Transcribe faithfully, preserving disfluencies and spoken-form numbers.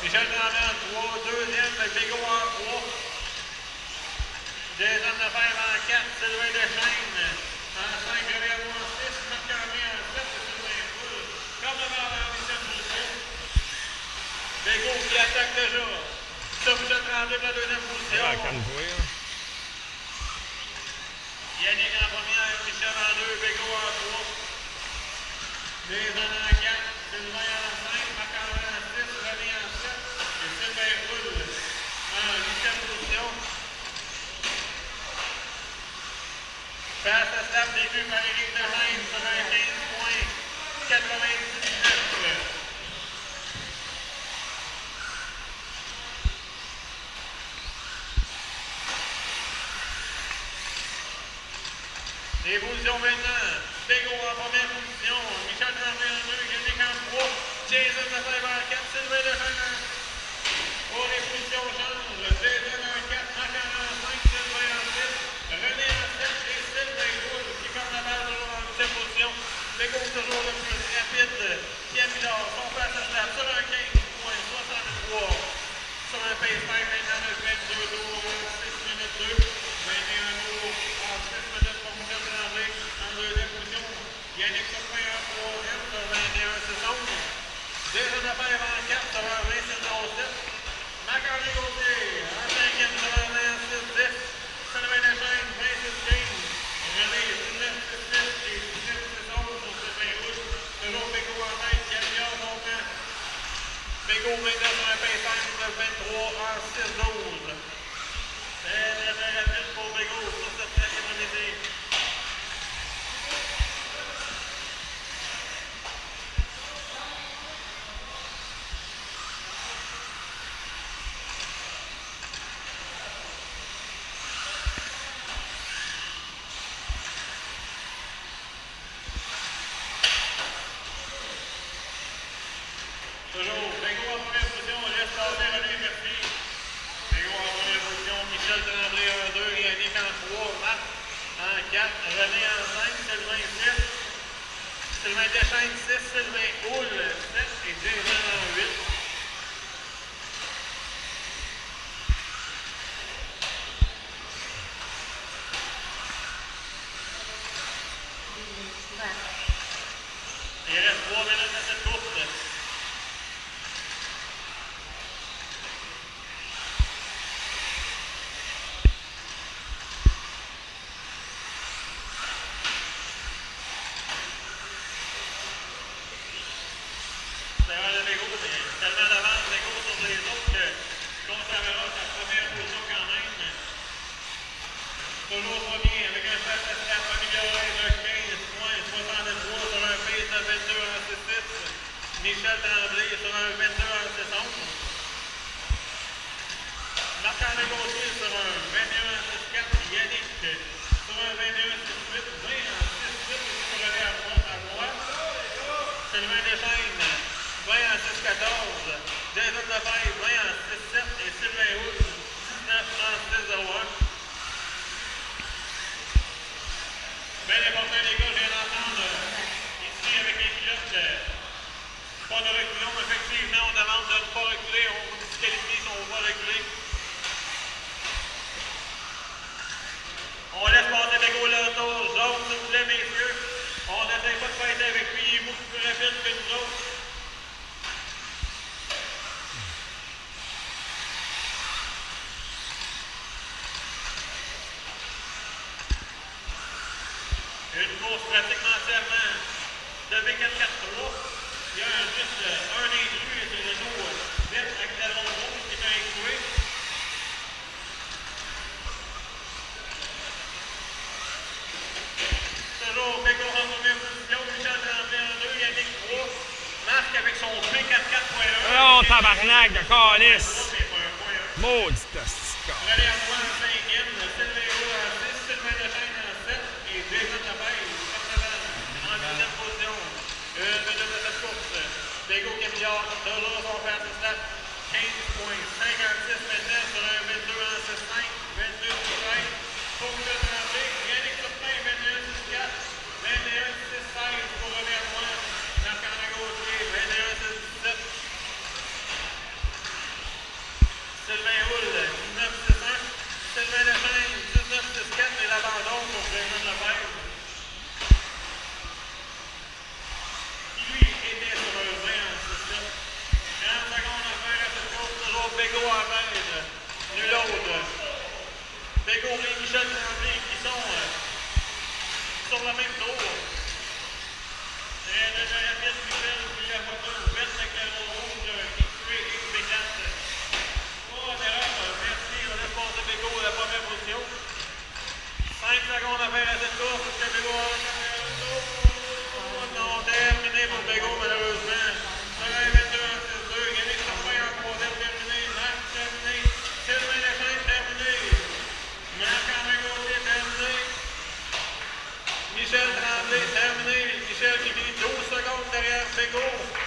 Michel Tremblay en trois. Deuxième, Bégaud en trois. Jason Lefebvre en quatre. Sylvain Deschênes en cinq. Réveil en six. Marc-André en sept. Sylvain Poul. Comme le Marlin en huitième position. Bégaud qui attaque déjà. Ça, Michel Tremblay pour la deuxième position. Ah, calme-toi, hein. Yannick en première, Michel en deux, Bégaud en trois. Jason en quatre, Sylvain en cinq, Marc-André en six, René en sept et Sylvain Poul en huitième position. Passe à stade début par Éric Deschênes, soixante-quinze points, quatre-vingt-dix-neuf. Les positions maintenant. Bégaud en première position. Michel Tremblay en deux. Yannick en trois. Jason Lefebvre en quatre. Sylvain Deschênes en six. Pour les positions changent. Jason en quatre. Marc-André en cinq. Sylvain en six. René en sept. Et Sylvain Poul qui ferme la balle toujours en huitième position. Bégaud toujours le plus rapide. Pierre Millard. Son passe à stade. Sur un quinze points. soixante-trois. Sur un pace time maintenant de vingt-deux tours. six minutes deux. vingt et un tours en six minutes pour Michel Tremblay en deuxième position. Yannick Surpin en troisième sur vingt et un six onze. Jason Lefebvre en quatre sur un vingt-six onze sept. Marc-André Gauthier en cinquième sur un vingt-six dix. Sylvain Deschênes vingt-six quinze. René dix-neuf six six et dix-neuf six onze pour Sylvain Poul. Toujours Bégaud en tête qui améliore son temps. Bégaud vingt-neuf sur un pace time de vingt-trois en six douze. Très très très rapide pour Bégaud sur cette après-midi. Toujours Bégaud en première position, on laisse passer René Mercier. Bégaud en première position, Michel Tremblay en deux, Yannick en trois, Marc en quatre, René en cinq, Sylvain six, Sylvain Deschênes six, Sylvain Poul sept et Jason en huit. Il reste trois minutes à cette course. Tellement d'avance Bégaud sur les autres que conservera sa première position quand même. Toujours premier avec un pass à stade amélioré de quinze points, soixante-trois sur un pace de vingt-deux en six six. Michel Tremblay sur un vingt-deux en six onze. Marc-André Gauthier sur un vingt et un en six quatre. Yannick sur un vingt et un en six huit. vingt en six huit pour aller à droite. Sylvain Deschênes vingt en six quatorze. Jason Lefebvre vingt en six sept et Sylvain Poul dix-neuf en six zéro un. Bien important les gars, je viens d'entendre ici avec les pilotes. Pas de reculons, effectivement, on demande de ne pas reculer, on vous disqualifie si on va reculer. On laisse passer Bégaud l'auto, jaune s'il vous plaît messieurs. On n'essaie pas de fighter avec lui, il est beaucoup plus rapide que nous autres. Une course pratiquement entièrement de V quatre quatre trois. Il y a un, juste un intrus et c'est le dos vert avec la ronde rouge qui est un écoué. Toujours Bégaud en première position, Michel Tremblay en deux, Yannick trois. Marc avec son V quatre quatre point un. Oh, tabarnak de calice! Maudit testica. René Artois en cinquième, Sylvain Poul en six, Sylvain Deschênes en sept et Jason Lefebvre en deuxième position. Une minute de cette course. Bégaud qui améliore toujours son pass à stade. quinze points, cinquante-six maintenant sur un vingt-deux en six cinq, vingt-deux six treize. Pour Michel Tremblay, Yannick Surpin, vingt et un six quatre, vingt et un six seize pour René Artois. Marc-André Gauthier, vingt et un six dix-sept. Jason Lefebvre. Qui lui était sur un vingt, c'est ça. trente secondes à faire à cette course, toujours Bégaud à la tête. Nul autre. Bégaud et Michel Tremblay qui sont euh, sur le même tour. Très déjà rapide, Michel, puis la voiture verte avec le rouge, X trois X B quatre. Oh, derrière, merci, on laisse passer Bégaud à la première position. cinq secondes à faire à cette course, parce que Bégaud a le tour. Non, terminé pour Bégaud, malheureusement. vingt-deux en six deux, Yannick Sarpin en troisième, terminé. Marc, terminé. Sylvain Lefebvre, terminé. Marc-André Gauthier, terminé. Michel Tremblay, terminé. Michel qui finit douze secondes derrière Bégaud.